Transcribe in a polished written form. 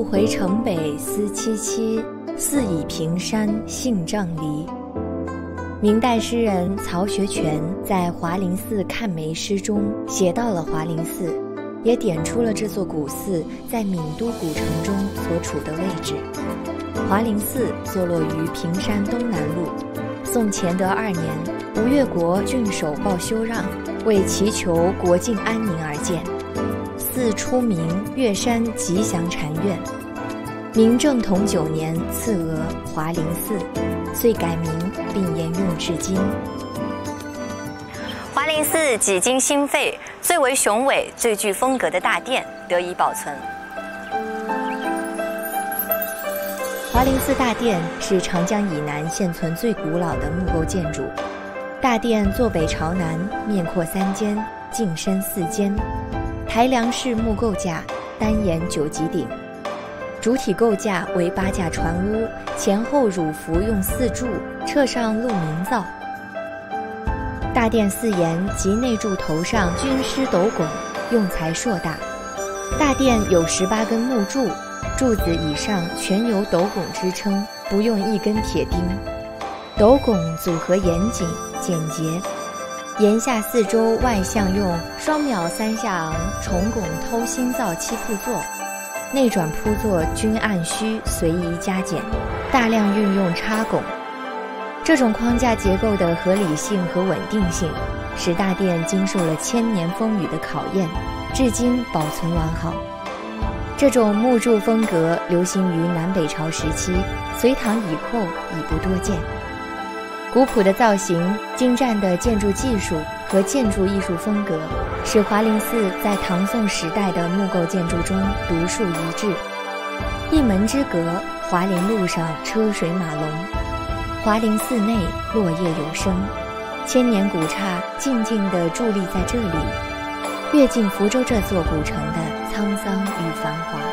回城北思萋萋，似已平山杏杖离。明代诗人曹学全在《华林寺看梅》诗中写到了华林寺，也点出了这座古寺在闽都古城中所处的位置。华林寺坐落于平山东南路，宋乾德2年，吴越国郡守鲍修让为祈求国境安宁而建，寺初名岳山吉祥禅院。明正统9年赐额华林寺，遂改名并沿用至今。 华林寺几经兴废，最为雄伟、最具风格的大殿得以保存。 华林寺大殿是长江以南现存最古老的木构建筑。大殿坐北朝南，面阔3间，径深4间，台梁式木构架，单檐9级顶。主体构架为8架船屋，前后乳服用4柱，侧上露明造。大殿4檐及内柱头上均施斗拱，用材硕大。大殿有18根木柱，柱子以上全由斗拱支撑，不用1根铁钉。斗拱组合严谨简洁，檐下4周外向用双秒3下昂重拱偷心造7铺座，内转铺座均按需随意加减，大量运用插拱。这种框架结构的合理性和稳定性，使大殿经受了千年风雨的考验，至今保存完好。这种木柱风格流行于南北朝时期，隋唐以后已不多见。古朴的造型、精湛的建筑技术和建筑艺术风格，使华林寺在唐宋时代的木构建筑中独树一帜。一门之隔，华林路上车水马龙，华林寺内落叶有声，千年古刹静静地伫立在这里，阅尽福州这座古城的沧桑与繁华。